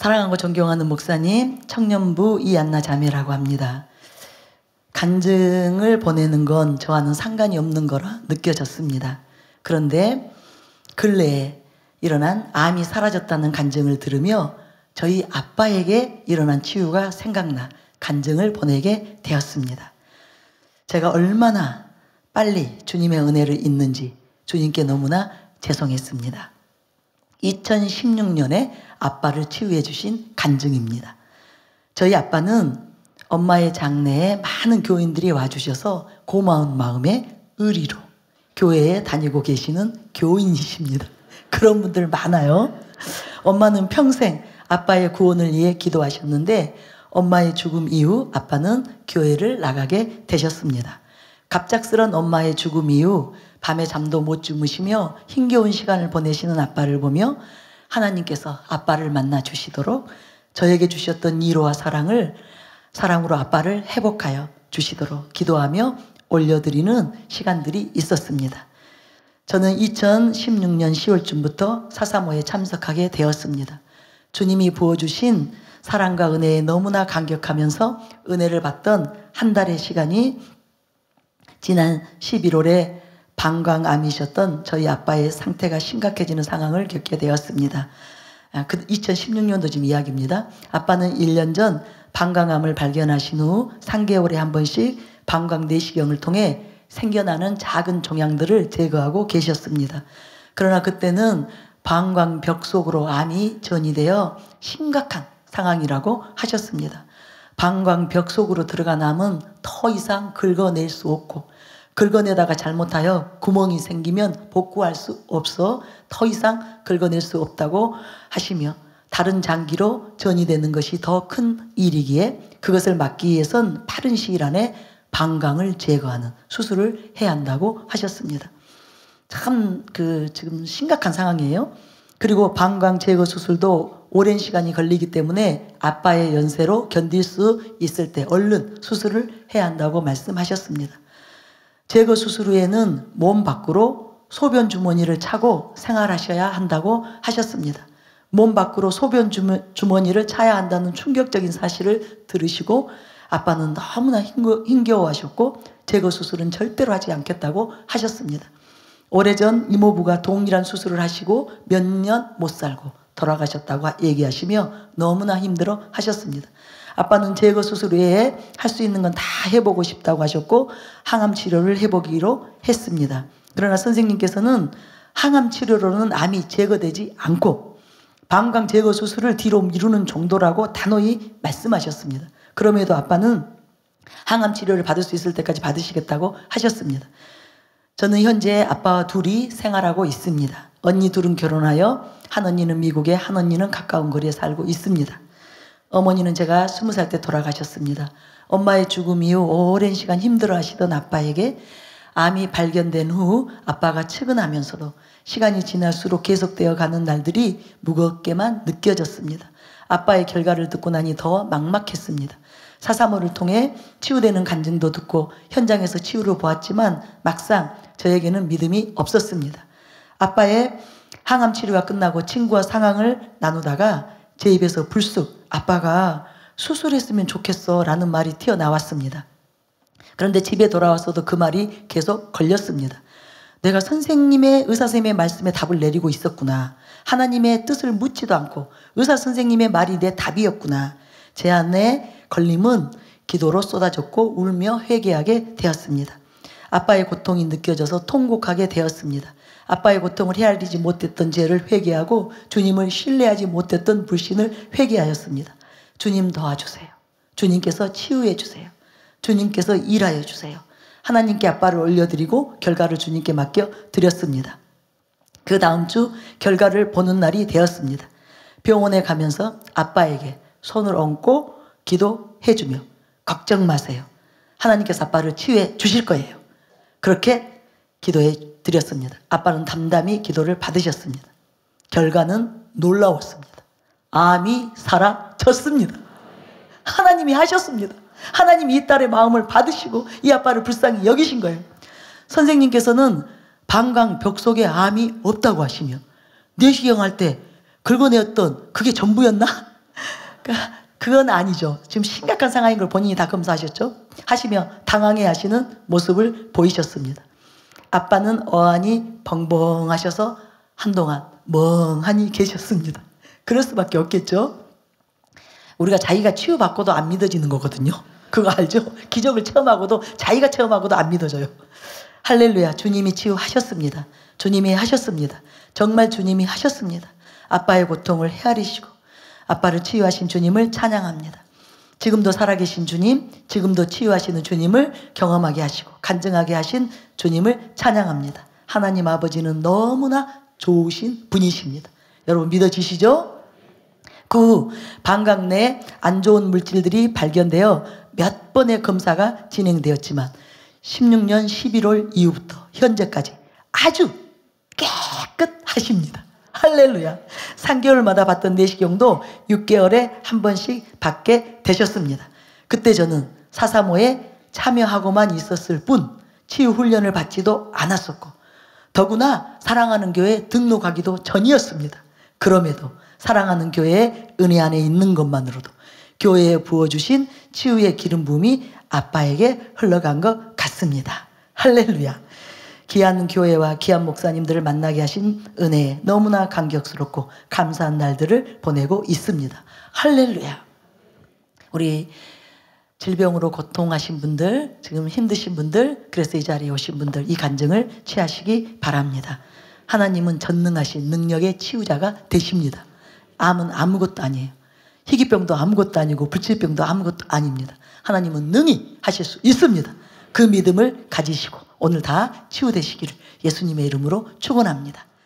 사랑하고 존경하는 목사님, 청년부 이안나 자매라고 합니다. 간증을 보내는 건 저와는 상관이 없는 거라 느껴졌습니다. 그런데 근래에 일어난 암이 사라졌다는 간증을 들으며 저희 아빠에게 일어난 치유가 생각나 간증을 보내게 되었습니다. 제가 얼마나 빨리 주님의 은혜를 잊는지 주님께 너무나 죄송했습니다. 2016년에 아빠를 치유해 주신 간증입니다. 저희 아빠는 엄마의 장례에 많은 교인들이 와주셔서 고마운 마음에 의리로 교회에 다니고 계시는 교인이십니다. 그런 분들 많아요. 엄마는 평생 아빠의 구원을 위해 기도하셨는데 엄마의 죽음 이후 아빠는 교회를 나가게 되셨습니다. 갑작스런 엄마의 죽음 이후 밤에 잠도 못 주무시며 힘겨운 시간을 보내시는 아빠를 보며 하나님께서 아빠를 만나 주시도록 저에게 주셨던 위로와 사랑으로 아빠를 회복하여 주시도록 기도하며 올려드리는 시간들이 있었습니다. 저는 2016년 10월쯤부터 사사모에 참석하게 되었습니다. 주님이 부어주신 사랑과 은혜에 너무나 감격하면서 은혜를 받던 한 달의 시간이 지난 11월에 방광암이셨던 저희 아빠의 상태가 심각해지는 상황을 겪게 되었습니다. 2016년도 지금 이야기입니다. 아빠는 1년 전 방광암을 발견하신 후 3개월에 한 번씩 방광 내시경을 통해 생겨나는 작은 종양들을 제거하고 계셨습니다. 그러나 그때는 방광벽 속으로 암이 전이되어 심각한 상황이라고 하셨습니다. 방광벽 속으로 들어간 암은 더 이상 긁어낼 수 없고 긁어내다가 잘못하여 구멍이 생기면 복구할 수 없어 더 이상 긁어낼 수 없다고 하시며 다른 장기로 전이되는 것이 더 큰 일이기에 그것을 막기 위해선 빠른 시일 안에 방광을 제거하는 수술을 해야 한다고 하셨습니다. 참 지금 심각한 상황이에요. 그리고 방광 제거 수술도 오랜 시간이 걸리기 때문에 아빠의 연세로 견딜 수 있을 때 얼른 수술을 해야 한다고 말씀하셨습니다. 제거 수술 후에는 몸 밖으로 소변 주머니를 차고 생활하셔야 한다고 하셨습니다. 몸 밖으로 소변 주머니를 차야 한다는 충격적인 사실을 들으시고 아빠는 너무나 힘겨워하셨고 제거 수술은 절대로 하지 않겠다고 하셨습니다. 오래전 이모부가 동일한 수술을 하시고 몇 년 못 살고 돌아가셨다고 얘기하시며 너무나 힘들어 하셨습니다. 아빠는 제거 수술 외에 할 수 있는 건 다 해보고 싶다고 하셨고 항암 치료를 해보기로 했습니다. 그러나 선생님께서는 항암 치료로는 암이 제거되지 않고 방광 제거 수술을 뒤로 미루는 정도라고 단호히 말씀하셨습니다. 그럼에도 아빠는 항암 치료를 받을 수 있을 때까지 받으시겠다고 하셨습니다. 저는 현재 아빠와 둘이 생활하고 있습니다. 언니 둘은 결혼하여 한 언니는 미국에 한 언니는 가까운 거리에 살고 있습니다. 어머니는 제가 20살 때 돌아가셨습니다. 엄마의 죽음 이후 오랜 시간 힘들어하시던 아빠에게 암이 발견된 후 아빠가 측은하면서도 시간이 지날수록 계속되어 가는 날들이 무겁게만 느껴졌습니다. 아빠의 결과를 듣고 나니 더 막막했습니다. 사사모를 통해 치유되는 간증도 듣고 현장에서 치유를 보았지만 막상 저에게는 믿음이 없었습니다. 아빠의 항암 치료가 끝나고 친구와 상황을 나누다가 제 입에서 불쑥 아빠가 수술했으면 좋겠어 라는 말이 튀어나왔습니다. 그런데 집에 돌아와서도 그 말이 계속 걸렸습니다. 내가 선생님의 의사선생님의 말씀에 답을 내리고 있었구나. 하나님의 뜻을 묻지도 않고 의사선생님의 말이 내 답이었구나. 제 안에 걸림은 기도로 쏟아졌고 울며 회개하게 되었습니다. 아빠의 고통이 느껴져서 통곡하게 되었습니다. 아빠의 고통을 헤아리지 못했던 죄를 회개하고 주님을 신뢰하지 못했던 불신을 회개하였습니다. 주님 도와주세요. 주님께서 치유해 주세요. 주님께서 일하여 주세요. 하나님께 아빠를 올려드리고 결과를 주님께 맡겨드렸습니다. 그 다음 주 결과를 보는 날이 되었습니다. 병원에 가면서 아빠에게 손을 얹고 기도해주며 걱정 마세요. 하나님께서 아빠를 치유해 주실 거예요. 그렇게 기도해 드렸습니다. 아빠는 담담히 기도를 받으셨습니다. 결과는 놀라웠습니다. 암이 사라졌습니다. 하나님이 하셨습니다. 하나님이 이 딸의 마음을 받으시고 이 아빠를 불쌍히 여기신 거예요. 선생님께서는 방광 벽 속에 암이 없다고 하시며 내시경 할 때 긁어내었던 그게 전부였나? 그건 아니죠. 지금 심각한 상황인 걸 본인이 다 검사하셨죠? 하시며 당황해 하시는 모습을 보이셨습니다. 아빠는 어안이 벙벙하셔서 한동안 멍하니 계셨습니다. 그럴 수밖에 없겠죠? 우리가 자기가 치유받고도 안 믿어지는 거거든요. 그거 알죠? 기적을 체험하고도 자기가 체험하고도 안 믿어져요. 할렐루야. 주님이 치유하셨습니다. 주님이 하셨습니다. 정말 주님이 하셨습니다. 아빠의 고통을 헤아리시고 아빠를 치유하신 주님을 찬양합니다. 지금도 살아계신 주님, 지금도 치유하시는 주님을 경험하게 하시고 간증하게 하신 주님을 찬양합니다. 하나님 아버지는 너무나 좋으신 분이십니다. 여러분 믿어지시죠? 그 방광 내에 안 좋은 물질들이 발견되어 몇 번의 검사가 진행되었지만 16년 11월 이후부터 현재까지 아주 깨끗하십니다. 할렐루야. 3개월마다 받던 내시경도 6개월에 한 번씩 받게 되셨습니다. 그때 저는 435에 참여하고만 있었을 뿐 치유 훈련을 받지도 않았었고 더구나 사랑하는 교회에 등록하기도 전이었습니다. 그럼에도 사랑하는 교회의 은혜 안에 있는 것만으로도 교회에 부어주신 치유의 기름 부음이 아빠에게 흘러간 것 같습니다. 할렐루야. 귀한 교회와 귀한 목사님들을 만나게 하신 은혜에 너무나 감격스럽고 감사한 날들을 보내고 있습니다. 할렐루야. 우리 질병으로 고통하신 분들, 지금 힘드신 분들, 그래서 이 자리에 오신 분들 이 간증을 취하시기 바랍니다. 하나님은 전능하신 능력의 치유자가 되십니다. 암은 아무것도 아니에요. 희귀병도 아무것도 아니고 불치병도 아무것도 아닙니다. 하나님은 능히 하실 수 있습니다. 그 믿음을 가지시고 오늘 다 치유되시기를 예수님의 이름으로 축원합니다.